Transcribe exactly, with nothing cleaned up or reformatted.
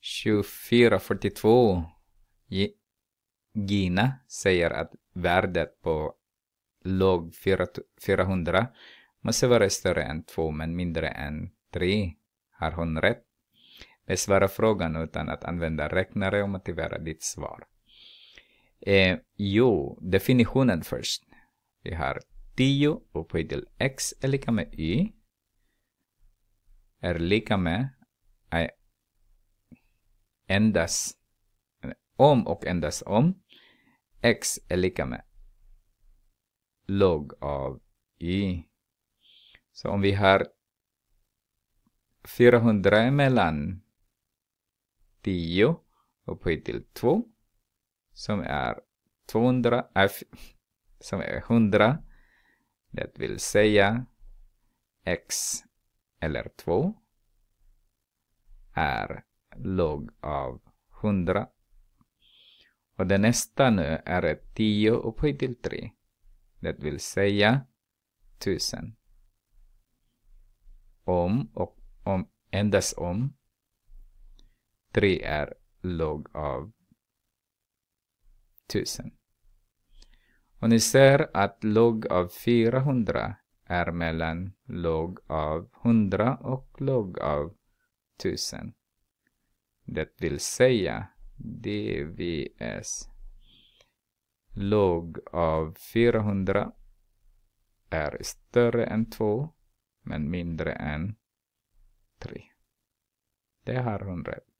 tjugofyra fyrtiotvå. Gina säger att värdet på log fyrahundra måste vara större än två men mindre än tre. Har hon rätt? Besvara frågan utan att använda räknare och motivera ditt svar. Eh, jo, definitionen först. Vi har tio upphöjt till x är lika med y. Är lika med eh, endast om och endast om x är lika med log av y. Så om vi har fyrahundra emellan tio upphöjt till två som är tvåhundra äh, som är hundra, det vill säga x eller två är log av hundra. Och det nästa nu är ett tio upphöjt till tre. Det vill säga tusen. Om och om, endast om tre är log av tusen. Och ni ser att log av fyrahundra är mellan log av hundra och log av tusen. Det vill säga dvs log av fyrahundra är större än två men mindre än tre. Det har hon rätt.